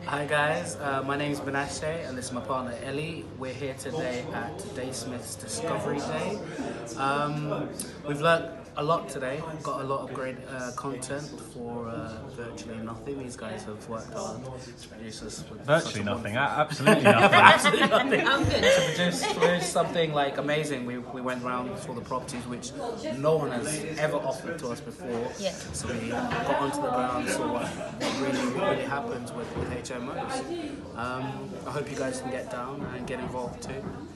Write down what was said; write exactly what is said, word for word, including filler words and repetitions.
Hi guys, uh, my name is Munashe and this is my partner Ellie. We're here today at DaySmith's Discovery Day. Um, we've learnt a lot today, got a lot of great uh, content for uh, virtually nothing. These guys have worked hard to produce us with Virtually nothing, wonderful... absolutely nothing. absolutely nothing. I'm good. To produce, produce something like amazing. We, we went around for the properties which no one has ever offered to us before. Yeah. So we got onto the ground, saw what really, really happens with, with H M Os. Um, I hope you guys can get down and get involved too.